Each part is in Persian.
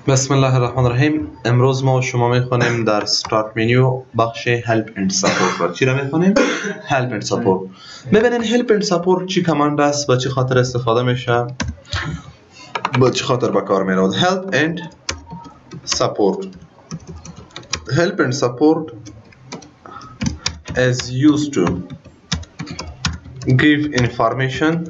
بسم الله الرحمن الرحیم. امروز ما و شما میخوانیم در start menu بخش help and support. چی را میخوانیم؟ help and support. ببینید help and support چی کماند است و چه خاطر استفاده میشه، با چه خاطر به کار میرود. help and support. help and support is used to give information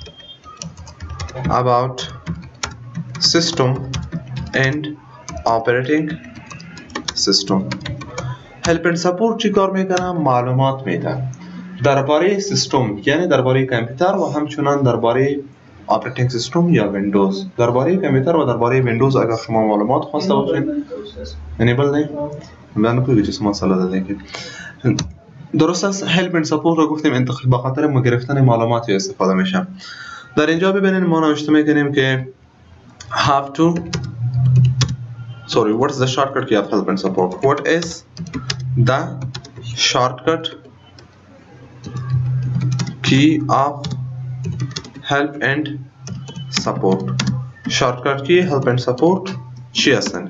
about system and operating system. help and support چی کار میکنه؟ معلومات میده درباره سیستم، یعنی درباره کامپیوتر و همچنان درباره operating system یا ویندوز. درباره کامپیوتر و درباره ویندوز اگر شما معلومات خواسته باشین انیبل دید من نپویی چیز مسئله داده که درست است. help and support رو گفتیم انتقال به خاطر گرفتن معلوماتی استفاده میشه. در اینجا ببینید ما نوشته میکنیم که have to what is the shortcut key of help and support? What is the shortcut key of help and support? Shortcut key help and support چی هستن؟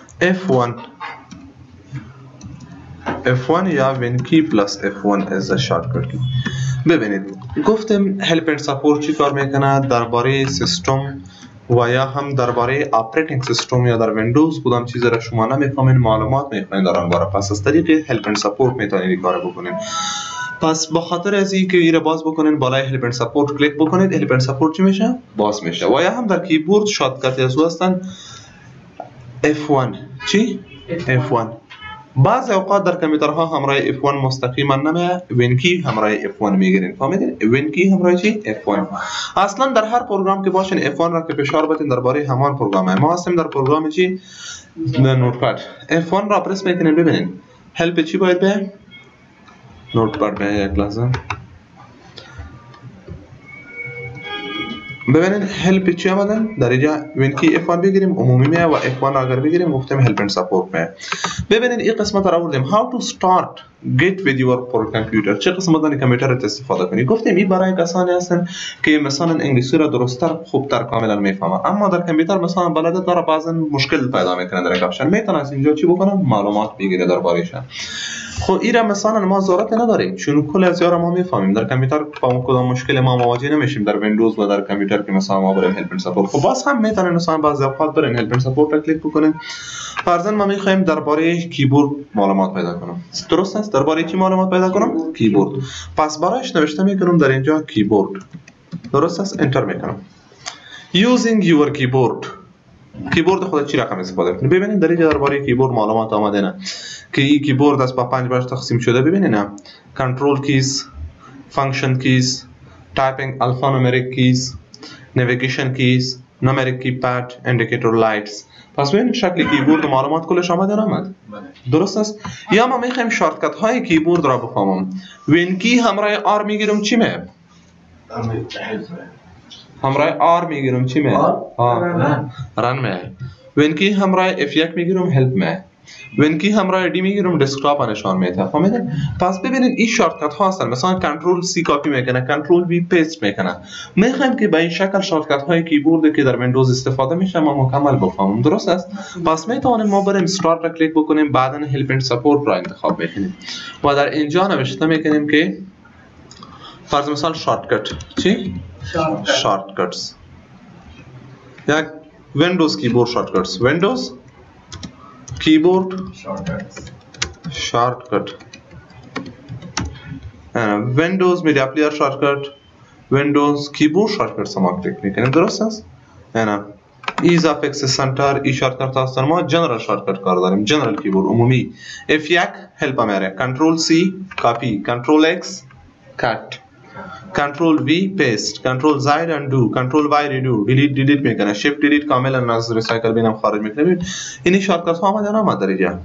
F1 یا win key plus F1 is the shortcut key. ببینید گفتم help and support چی کار میکنه؟ درباره سیستم و یا هم درباره آپریتینگ سیستم یا در ویندوز کدام چیزی را شما نمیفهمین معلومات میخواین در آن باره، پس از طریق help and support میتونید این کارو بکنین. پس با خاطر از اینکه این را باز بکنین بالای help and support کلیک بکنید، help and support چی میشه؟ باز میشه. و یا هم در کیبورد شاتکت از هستن F1 چی؟ F1. بعض اوقات در کامپیوترها همراه F1 مستقیما نمیه، وین کی همراه F1 میگیرین. فهمیدین؟ وین کی همراه چی؟ F1. اصلا در هر پروگرام که باشین F1 را که فشار بدین درباره همان پروگرامه. ما هستیم در پروگرام چی؟ نوتپد. F1 را پرس میکنین. ببینین هلپ چی باید به نوتپد به یک لحظه. ببینید هلپ چی آمدن؟ در اینجا وین کی F1 بگیریم عمومی میه و F1 را اگر بگیریم گفتیم help and support میه. ببینید این قسمت را آوردیم how to start get with your computer. چه قسمت از کامپیوتر را استفاده کنی؟ گفتیم این برای کسانی هستن که مثلا انگلیسی را درست‌تر خوبتر کاملا میفهمن، اما در کامپیوتر مثلا بلد داره بعضا مشکل پیدا میکنه در کاپشن، میتونه از اینجا چی بکنه؟ معلومات بگیره درباره‌اش. خب ایرا مثلا ما ضرورت نداریم چون کل از یارا ما میفهمیم. در کامپیوتر با کدام مشکل ما مواجه نمیشیم در ویندوز و در کامپیوتر که مثلا ما بریم help and support. خب باز هم میتونن مثلا بعضی اوقات برین help and support را کلیک بکنین. فرضاً ما میخوایم درباره کیبورد معلومات پیدا کنم. درست است؟ درباره چی معلومات پیدا کنم؟ کیبورد. پس برایش نوشته میکنم در اینجا کیبورد. درست است؟ انتر میکنم. using your keyboard. کیبورد خود چی رقم استفاده کنید؟ ببینید در اینجا درباره کیبورد معلومات آمده نه که این کیبورد از با 5 بخش تقسیم شده. ببینید نه کنترل کیز، فانکشن کیز، تایپینگ الفانومریک کیز، نیویگیشن کیز، نومریک کیپد، اندیکیتور لایتس. پس ببینید شکل کیبورد معلومات کلش آمده نامد. درست است؟ یا ما میخوایم شارتکت های کیبورد را بفهمم. وین کی همراه آر میگیرم چی می؟ همراه آر میگیرم چی می؟ رن می. وین کی همراه F1 میگیرم هلپ می. وین کی همراه دی میگیرم دسکتاپ نشان میده. فهمیدین؟ پس ببینید این شارتکت ها هستن. مثلا کنترل سی کپی میکنه، کنترل وی پیست میکنه. میخوایم که به این شکل شارتکت های کیبورد که در ویندوز استفاده میشه ما مکمل بفهمیم. درست است؟ پس میتونیم ما بریم استارت را کلیک بکنیم، بعدا هلپ اند سپورت را انتخاب بکنیم و در اینجا نوشته میکنیم که فرض مثال شارتکت چی؟ شارتکتس. یک ویندوز کیبورد شارتکتس. ویندوز keyboard shortcut Windows media player shortcut Windows keyboard shortcut ما کلیک میکنیم. درست است؟ نه ease of access center ای شارتکت هستن. ما جنرال شارتکت کار داریم، جنرال کیبورد عمومی. F1 هلپ میاره، کنترل C کپی، کنترل X کات، کنترل V paste، کنترل Z undo، کنترل Y redo، دیلیت میکنه، shift delete کاملا از ریسایکل بینم خارج میکنه. این شارتکت ها آمده نام در اینجا.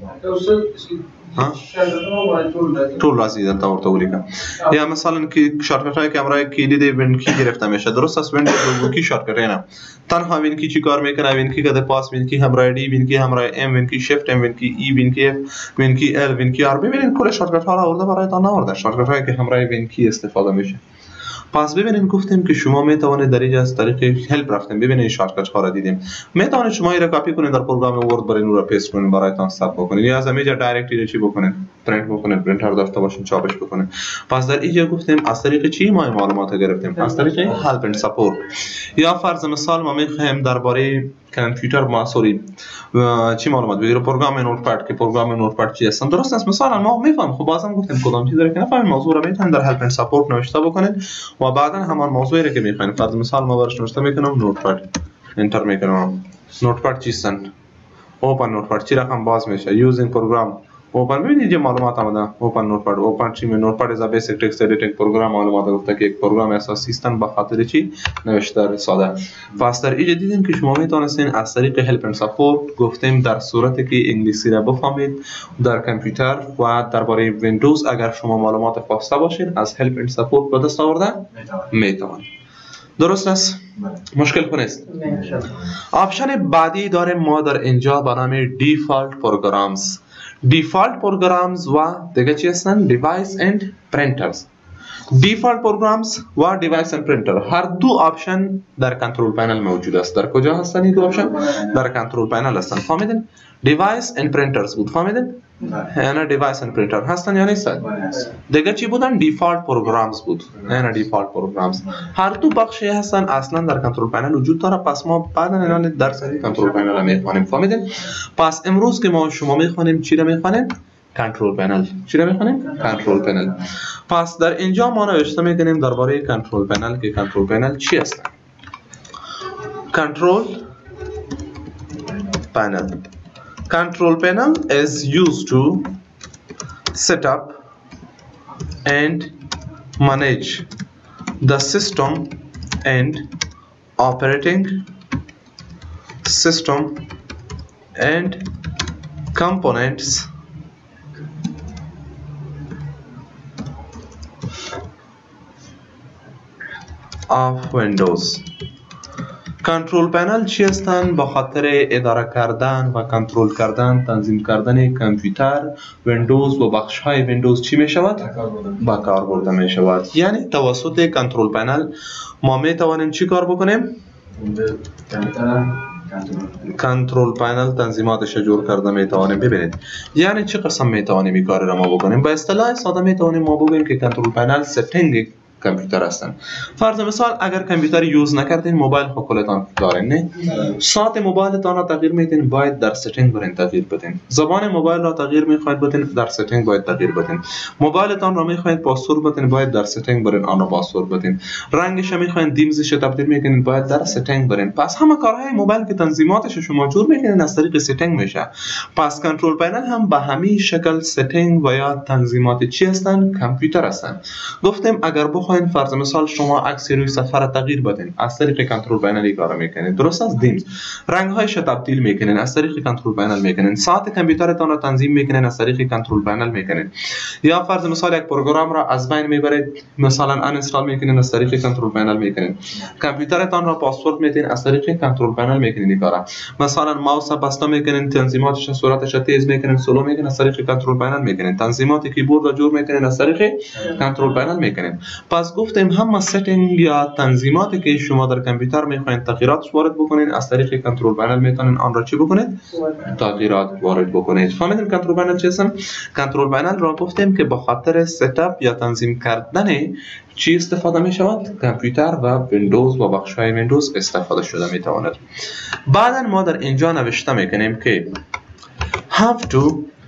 طول رازی در طور تولیکا. یا مثلا که شارتکت هایی که همراه کلید وین کی گرفته میشه. درست است؟ ویندوز وین کی شارتکت نه. تنها وین کی چی کار میکنه؟ وین کی کد پاس، وین کی همراه دی، وین کی همراه ام، وین کی شیفت ام، وین کی ای، وین کی اف، وین کی ال، وین کی آر. ببینید کل شارتکت ها را آورده برایتان آورده. شارتکت هایی که همراه وین کی استفاده میشه. پس ببینید گفتیم که شما می توانید در اینجا از طریق هلپ رفتیم. ببینید شارتکت ها را دیدیم. می توانید شما این را کپی کنید در پروگرام ورد برای اون را پیست کنید برایتان ثبت بکنید یا از اینجا دایرکتلی چی بکنید پرینت بکنید پرینتر داشته باشین چاپش بکنید. پس در اینجا گفتیم از طریق چی ما معلومات گرفتیم؟ از طریق هلپ اند سپورت. یا فرض مثال ما میخوایم درباره کامپیوتر ما چی معلومات بگیریم؟ پروگرام نوتپد که پروگرام نوتپد چی هستن درست است. مثلا ما میفهمیم خب بازم گفتیم کدام چیزی رو که نفهمیم موضوع رو میتونید در هلپ اند سپورت نوشته بکنید و بعدا همان موضوعی رو که میخواین فرض مثال ما برش نوشته میکنم نوتپد انتر میکنم. نوتپد چیستن؟ اوپن نوتپد چی رقم باز میشه یوزینگ پروگرام اوپن. ببینید یه معلومات آمده اوپن نوتپد. اوپن چی؟ نوتپد از بیسیک تکست ادیتینگ پروگرام معلومات گفته که یک پروگرام اساسی است به خاطر چی نوشته ساده. پس در اینجا دیدیم که شما میتونستین از طریق هلپ اند سپورت گفتیم در صورتی که انگلیسی را بفهمید در کامپیوتر و درباره ویندوز اگر شما معلومات خواسته باشید از هلپ اند سپورت به دست آورده میتوانید. درست است؟ مشکل نیست. آپشن بعدی داریم ما در اینجا به نام دیفالت پروگرامز. دیفالت پروگرامز و دیگه چی هستن؟ دیوایس اند پرینترز. دیفالت پروگرامز و دیوایس اند پرینتر هر دو آپشن در کنترل پنل موجود است. در کجا هستن این دو آپشن؟ در کنترل پنل هستن. فهمیدین؟ دیوایس اند پرینترز بود. فهمیدین؟ یعنی دیوایس اند پرینتر هستن یا نیستن؟ دیگه چی بودن؟ دیفالت پروگرامز بود. یعنی دیفالت پروگرامز هر دو بخشی هستن اصلا در کنترل پنل وجود داره. پس ما بعدا اینا در سری کنترل پنل میخوانیم. فهمیدین؟ پس امروز که ما شما میخوانیم چی رو میخوانیم؟ کنترل پنل. چی رو میخوانیم؟ کنترل پنل. پس در اینجا ما نوشته میکنیم درباره کنترل پنل که کنترل پنل چی هستن. کنترل panel. Control panel is used to set up and manage the system and operating system and components of Windows. کنترل پنل چی هستند؟ به خاطر اداره کردن و کنترل کردن تنظیم کردن کامپیوتر ویندوز و بخش های ویندوز چی می شود؟ با کار برده می شود. یعنی توسط کنترل پنل ما می توانیم چی کار بکنیم؟ کنترل پنل تنظیماتش جور کرده می توانیم. ببینید یعنی چه قسم می توانیم این کار را ما بکنیم؟ به اصطلاح ساده می توانیم ما بگوییم که کنترل پنل ستینگ کامپیوتر هستن. فرض مثال اگر کامپیوتر یوز نکردین موبایل خودتان دارین نه ساعت موبایلتان را تغییر میدین باید در ستینگ برین تغییر بدین. زبان موبایل را تغییر میخواید بدین در ستینگ باید تغییر بدین. موبایلتان را میخواید پاسورد بدین باید در ستینگ برین آن را پاسورد بدین. رنگش میخواید دیمزش تبدیل میکنین باید در ستینگ برین. پس همه کارهای موبایل که تنظیماتش شما جور میکنین از طریق ستینگ میشه. پس کنترل پنل هم به همین شکل ستینگ و یا تنظیمات چی هستن؟ کامپیوتر هستن. گفتم اگر بخواید فرض مثال شما عکس روی صفحه را تغییر بدین از طریق کنترل پنل کار میکنید. درست است؟ دیمز رنگ هایش تبدیل میکنین از طریق کنترل پنل میکنین. ساعت کامپیوترتان را تنظیم میکنین از طریق کنترل پنل میکنین. یا فرض مثال یک پروگرام را از بین میبرید مثلا ان اینستال میکنین از طریق کنترل پنل میکنین. کامپیوترتان را پاسورد میدین از طریق کنترل پنل میکنین. کارا مثلا ماوس بسته میکنین تنظیماتش صورتش تیز میکنین سلو میکنین از طریق کنترل پنل میکنین. تنظیمات کیبورد را جور میکنین از طریق کنترل پنل میکنین. پس گفتیم همه ستینگ یا تنظیماتی که شما در کامپیوتر میخواین تغییرات وارد بکنین از طریق کنترل پنل میتونین آن را چی بکنید؟ تغییرات وارد بکنید. فهمیدین کنترل پنل چی هستن؟ کنترل پنل را گفتیم که به خاطر ست اپ یا تنظیم کردن چی استفاده می شود؟ کامپیوتر و ویندوز و بخش های ویندوز استفاده شده می تواند. بعدا ما در اینجا نوشته میکنیم که have to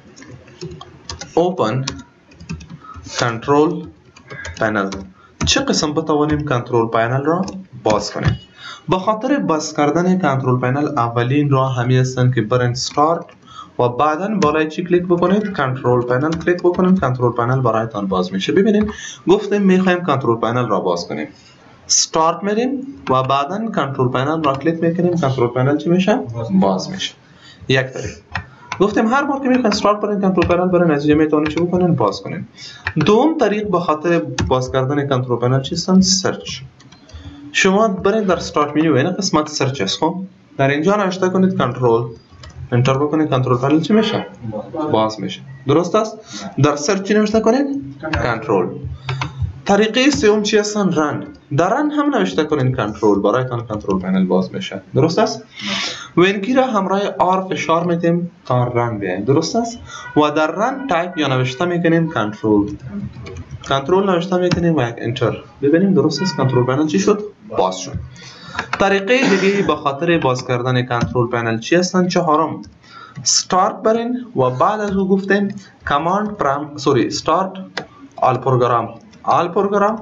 open control panel. چه قسم بتوانیم کنترل پنل را باز کنیم؟ به خاطر باز کردن کنترل پنل اولین راه همی هستند که برین استارت و بعدا بالای چی کلیک بکنید؟ کنترل پنل کلیک بکنید. کنترل پنل برایتان باز میشه. ببینید گفتیم میخوایم کنترل پنل را باز کنیم. استارت میریم و بعدا کنترل پنل را کلیک میکنیم. کنترل پنل چی میشه؟ باز میشه. یک طریق. گفتیم هر بار که میخواین استارت برین کنترل پنل برین نتیجه میتونید چی بکنین؟ باز کنین. دوم طریق به خاطر باز کردن کنترل پنل چی هستن؟ سرچ. شما برین در استارت منیو این قسمت سرچ است. خب در اینجا نوشته کنید کنترل انتر بکنید کنترل پنل چی میشه؟ باز میشه. درست است؟ در سرچ چی نوشته کنید؟ کنترل. طریقه سوم چی هستن؟ رن. در رن هم نوشته کنین کنترل، برایتان کنترل پنل باز میشه. درست است؟ وینکی را همراه آر فشار میدیم تا رن بیاین. درست است؟ و در رن تایپ یا نوشته میکنیم کنترل نوشته میکنیم و یک انتر. ببینیم درست است کنترل پنل چی شد؟ باز شد. طریقه دیگه به خاطر باز کردن کنترل پنل چی هستن؟ چهارم start برین و بعد از او گفتیم start all program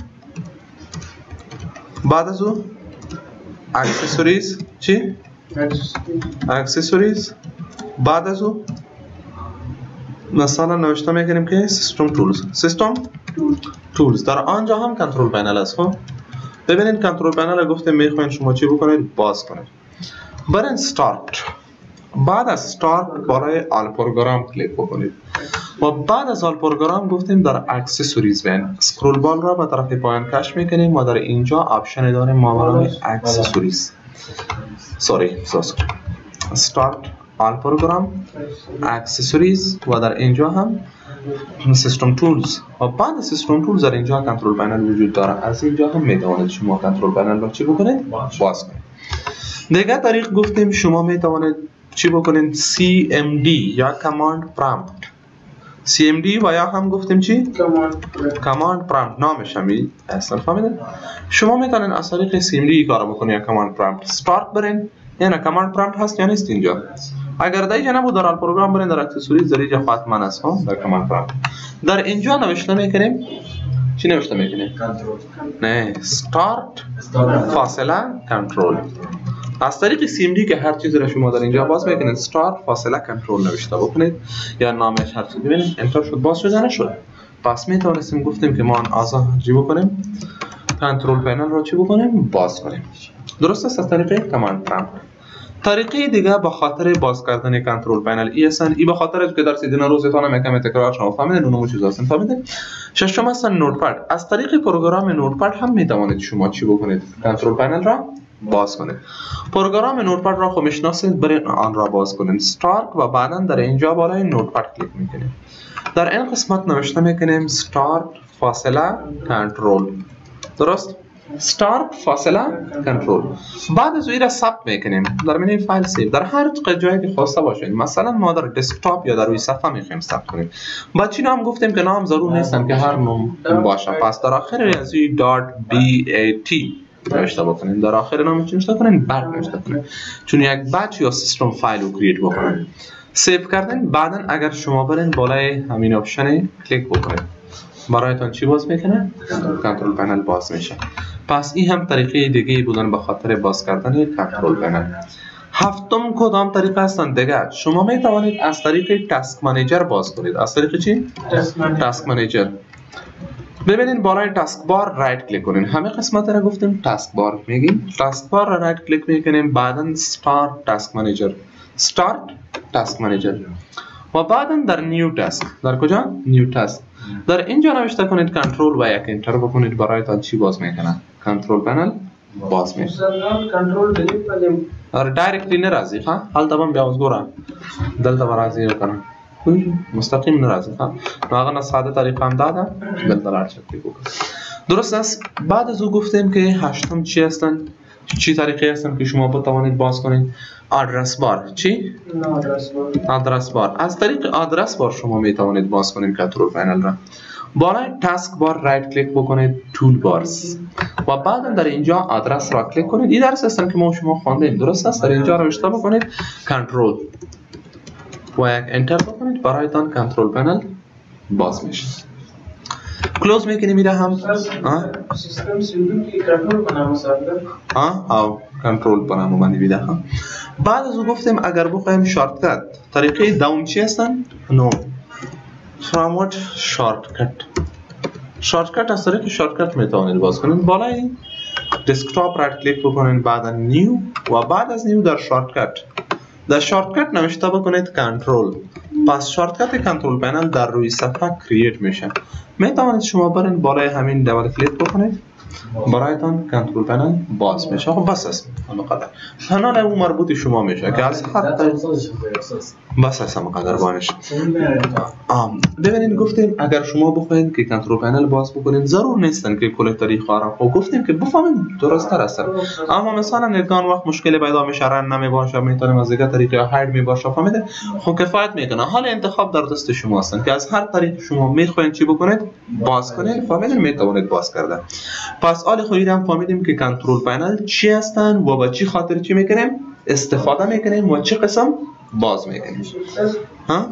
بعد از او accessories چی؟ accessories بعد از او مثلا نوشته میکنیم که system tools در آنجا هم کنترل پنل است. خب ببینید کنترل پنل گفتیم میخواین شما چی بکنید؟ باز کنید. برین start، بعد از start برای آل پروگرام کلیک بکنید و بعد از آل پروگرام گفتیم در accessories بین اسکرول بال را به طرف پایین کش میکنیم و در اینجا آپشن داریم ما برای accessories start آل پروگرام accessories و در اینجا هم سیستم تولز و بعد سیستم تولز در اینجا کنترل پنل وجود داره. از اینجا هم میتوانید شما کنترل پنل را چی بکنید؟ باز کنید. دیگه طریق گفتیم شما میتوانید چی بکنید؟ CMD یا کماند پرامپت. CMD و یا هم گفتیم چی؟ کماند پرامپت نامش همی اصلا فهمیدین؟ شما میتونید از طریق CMD کار بکنید یا کماند پرامپت. استارت برین یعنی کماند پرامپت هست یا نیست اینجا. اگر در اینجا نبود در آل پروگرام برین در اکسسوریز در اینجا حتما است در کماند پرامپت. در اینجا نوشته میکنیم چی نوشته میکنیم؟ نه استارت فاصله کنترل. از طریق CMD که هر چیز را شما در اینجا باز میکنید استارت فاصله کنترل نوشته بکنید یا نامش هر چیز. ببینید انتر شد باز شد یا نشد. پس میتونستیم گفتیم که ما آزاد چی بکنیم؟ کنترل پنل رو چی بکنیم؟ باز کنیم. درست است؟ از طریق کماند پرامپت. طریقه دیگه به خاطر باز کردن کنترل پنل ای به خاطر که درس دینا روزتون هم یکم تکرار شما فهمیدین اونم چیزا هستن فهمیدین. ششم هست نوتپد. از طریق پروگرام نوتپد هم میتوانید شما چی بکنید؟ کنترل پنل را باز کنید. پروگرام نوتپد را خب میشناسید، برین آن را باز کنید استارت و بعدا در اینجا بالای نوتپد کلیک میکنید. در این قسمت نوشته میکنیم استارت فاصله کنترل. درست؟ start فاصله کنترل. بعد از این را ثبت میکنیم در منوی فایل سیو در هر جایی که خواسته باشین. مثلا ما در دسکتاپ یا در روی صفحه میخوایم ثبت کنیم. بعد چی نام گفتیم که نام ضرور نیستن که هر نام باشه. پس در آخر ریاضی .bat نوشته بکنین. در آخر نام چی نوشته کنین؟ بات نوشته کنین. چون یک بات یا سیستم فایل رو کرییت بکنین. سیو کردن بعدا اگر شما برین بالای همین آپشن کلیک بکنید برایتان چی باز میکنه؟ کنترل پنل باز میشه. پس این هم طریقه دیگه بودن به خاطر باز کردن کنترل پنل. هفتم کدام طریقه هستن دیگه؟ شما می توانید از طریق تاسک منیجر باز کنید. از طریق چی؟ تاسک منیجر. ببینید بالای تاسک بار رایت کلیک کنین. همه قسمت را گفتیم تاسک بار میگیم. تاسک بار را رایت کلیک میکنیم بعدن استارت تاسک منیجر. استارت تاسک منیجر. و بعدا در نیو تاسک. در کجا؟ نیو تاسک. در اینجا نوشته کنید کنترل و یک انتر بکنید برایتان چی باز میکنه؟ کنترل پنل باز میشه. کنترل دلیت کنیم. دایرکتلی نرازی ها؟ حال طبعا بیاوز گورا. دلتا برازی کنم. مستقیم نرازی ها؟ ناغنا ساده طریقه هم دادم. دلتا لارد شکلی بکن. درست است. بعد از او گفتیم که هشتم چی هستن؟ چی طریقه هستن که شما بتوانید باز کنید؟ آدرس بار. چی؟ آدرس بار. از طریق آدرس بار شما می توانید باز کنید کنترل پنل را. بالای تاسک بار رایت کلیک بکنید تول بارز و بعدا در اینجا آدرس را کلیک کنید. این درس هستن که ما شما خواندیم. درست است؟ در اینجا نوشته بکنید کنترل و یک انتر بکنید برایتان کنترل پنل باز میشه. کلوز میکنیم میره هم سیستم سیودو کی کنترل بنامه ساخته او کنترل بنامه بندی بیده هم. بعد از او گفتیم اگر بخوایم شارتکت طریقه داون چی هستن؟ نو فراموت شارتکت از طریق شارتکت میتوانید باز کنید. بالای دسکتاپ رایت کلیک بکنید بعدا نیو و بعد از نیو در شارتکت نوشته بکنید کنترل. پس شارتکت کنترل پنل در روی صفحه کرییت میشه. میتوانید شما برین بالای همین دبل کلیک بکنید برایتان کنترل پنل باز میشه. خب بس است همقدر. پنل اون مربوط شما میشه که از هر طریق بس است همقدر بانش. ببینید گفتیم اگر شما بخواید که کنترل پنل باز بکنید ضرور نیستن که کل طریقا را خب گفتیم که بفهمید درست تر است. اما مثلا یکان وقت مشکل پیدا میشه رن نمیباشه میتونیم از دیگه طریق هاید میباشه فهمیده خب کفایت میکنه. حال انتخاب در دست شما هستن که از هر طریق شما میخواین چی بکنید باز کنید فهمیدین میتونید باز کرده. پس حال خودی هم فهمیدیم که کنترل پنل چی هستن و با چی خاطر چی میکنیم استفاده میکنیم و چه قسم باز میکنیم. ها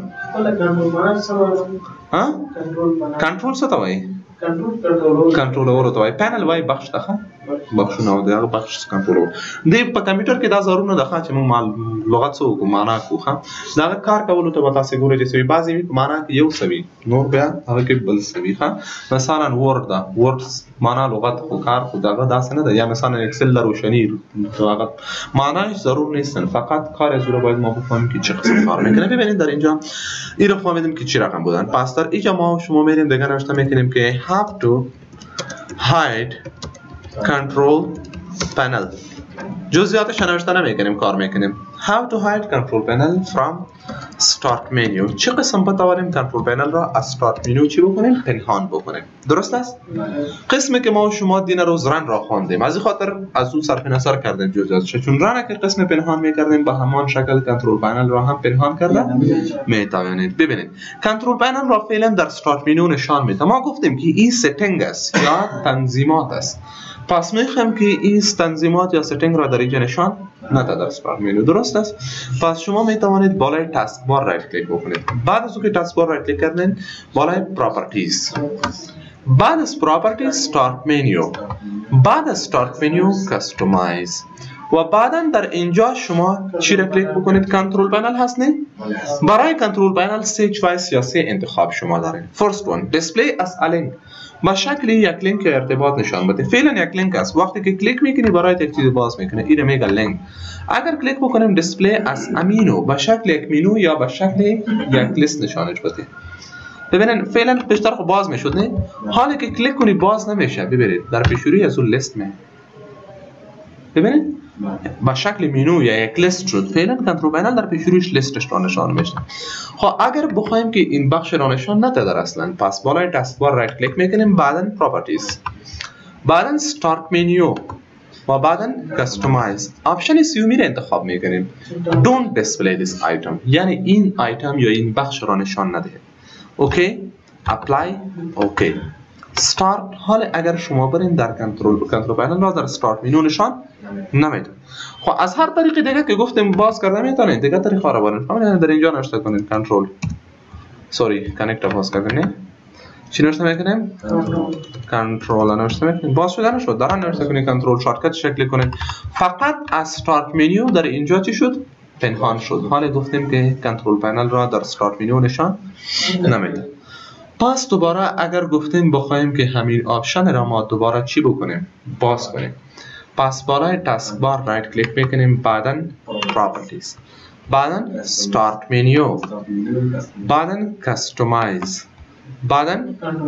کنترل څه ته وایي کنټرولر ته وایي پینل وایي بخش ته بخشونه د هغه بخش کنټرولر دی په کمپیوټر کې دا ضرور نه ده چې موږ لغت څه وکړو معنا کوو دا کار کولو ته به تاسو ګورئ چې بعضې وي په معنا کې یو څه وي نور بیا هغه کې بل څه وي. مثلا ورډ ده ورډ معنا لغت خو کار خو دغه داسې نه ده یا مثلا اکسل در روشنی هغه معناش ضرور نیستن فقط کار از رو باید ما بفهمیم که چه قسم کار میکنه. ببینید در اینجا این رو فهمیدیم که چی رقم بودن. پس در اینجا ما شما میریم دیگه نوشته میکنیم که have to hide control panel جزئیاتش نوشته نمیکنیم کار میکنیم. how to hide control panel from start menu چه قسم بتوانیم کنترل پنل را از start menu چی بکنیم پنهان بکنیم. درست است؟ قسمی که ما شما دین روز رن را خواندیم از این خاطر از اون صرف نظر کردیم جزئیاتش چون رن که قسم پنهان میکردیم با همان شکل کنترل پنل را هم پنهان کرده میتوانید. ببینید کنترل پنل را فعلا در start menu نشان میده. ما گفتیم که این setting است یا تنظیمات است. پس میخوایم که این تنظیمات یا setting را در اینجا نشان نده در start menu. درست است؟ پس شما میتوانید بالای تاسک بار رایت کلیک بکنید. بعد از اینکه تاسک بار رایت کلیک کردین بالای پراپرتیز بعد از پراپرتیز start menu بعد از start menu customize و بعدا در اینجا شما چی را کلیک بکنید کنترل پنل هست نه؟ برای کنترل پنل سه چوایس یا سه انتخاب شما دارید. فرست one display as a link با شکل یک لینک ارتباط نشان بده. فعلا یک لینک است وقتی که کلیک میکنی برای یک چیز باز میکنه این میگه لینک. اگر کلیک بکنیم دیسپلی از امینو با شکل یک مینو یا با شکل یک لیست نشانش بده. ببینید فعلا پیشتر خب باز میشد نه حالا که کلیک کنی باز نمیشه. ببینید در پیشروی از اون لیست می ببینید با شکل مینو یا یک لیست شد. فعلا کنترل پنل در پیشرویش لیستش را نشان میشه. خب اگر بخوایم که این بخش را نشان نده در اصلا پس بالای تاسک بار رایت کلیک میکنیم بعدن پراپرتیز بعدن استارت منیو و بعدن کاستماایز آپشن سیومی را انتخاب میکنیم. don't display this item یعنی این آیتم یا این بخش را نشان نده. اوکی اپلای اوکی استارت. حالا اگر شما برین در کنترل پنل را در استارت منیو نشان نمیده. خب از هر طریق دیگه که گفتیم باز کرده میتونید دیگه طریقا رو برین. در اینجا نوشته کنید کنترل کانکت باز کنید چی نوشته میکنیم کنترل نوشته میکنیم باز شده نشد دارن نوشته کنید کنترل شارتکت شکل کنید فقط از استارت منیو در اینجا چی شد پنهان شد. حالا گفتیم که کنترل پنل را در استارت منیو نشان نمیده. پس دوباره اگر گفتیم بخوایم که همین آپشن را ما دوباره چی بکنیم باز کنیم پس بالای تاسک بار رایت کلیک میکنیم بعداً پراپرتیز بعداً start menu بعداً customize بعداً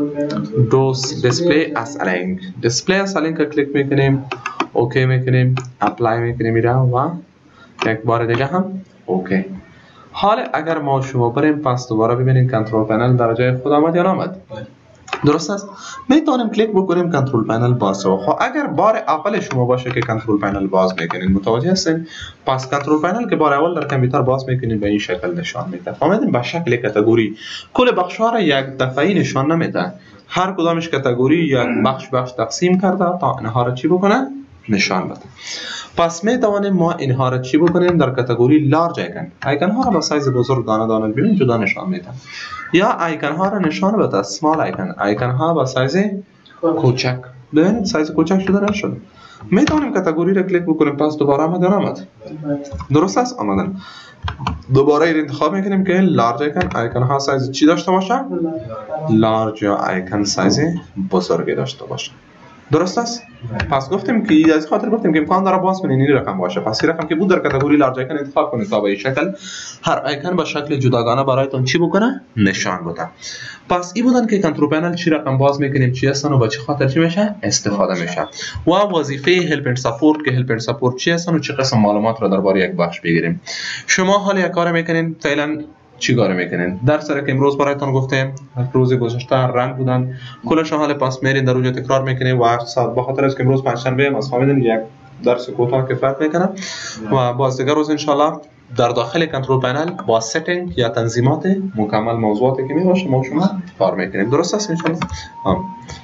display as a link display as a link کلیک میکنیم اوکی میکنیم اپلای میکنیم میرم و یک بار دیگه هم اوکی. حالا اگر ما شما بریم پس دوباره ببینیم کنترل پنل در جای خود آمد یا نامد. درست است؟ میتونیم کلیک بکنیم کنترل پنل باز شد. خب اگر بار اول شما باشه که کنترل پنل باز میکنین متوجه هستین پس کنترل پنل که بار اول در کامپیوتر باز میکنین به این شکل نشان میده. فهمیدین به شکل کاتگوری کل بخش‌ها را یک دفعه نشان نمیده. هر کدامش کاتگوری یک بخش تقسیم کرده تا اینها را چی بکنه نشان بده. پس می توانیم ما اینها را چی بکنیم در کاتگوری لارج آیکن ها را با سایز بزرگ دانه ببین جدا نشان میده یا آیکن ها را نشان بده اسمال آیکن ها با سایز کوچک ببینید سایز کوچک شده نشد. می توانیم کاتگوری را کلیک بکنیم پس دوباره آمد درست است آمدن دوباره این انتخاب میکنیم که لارج آیکن ها سایز چی داشته باشه لارج یا آیکن سایز بزرگی داشته باشه. درست است؟ پس گفتیم که از خاطر گفتیم که امکان داره باز کنین این رقم باشه. پس این رقم که بود در کاتگوری لارج آیکن انتخاب کنید تا به این شکل هر آیکن با شکل جداگانه برایتون چی بکنه؟ نشان بده. پس این بودن که کنترل پنل چی رقم باز میکنیم، چی هستن و با چه خاطر چی میشه استفاده میشه. و وظیفه هلپ اند سپورت که هلپ اند سپورت چی هستن و چه قسم معلومات را درباره یک بخش بگیریم. شما حالا یک کار میکنین، فعلا چی کار میکنین؟ درس را که امروز برایتون گفتیم روز گذشته رنگ بودن کلش حال پاس میرین در اونجا تکرار میکنین و به خاطر از که امروز پنجشنبه است فهمیدین یک درس کوتاه کفایت میکنه و باز دیگر روز انشالله در داخل کنترل پنل با ستینگ یا تنظیمات مکمل موضوعاتی که میباشه ما شما کار میکنیم. درست است انشالله؟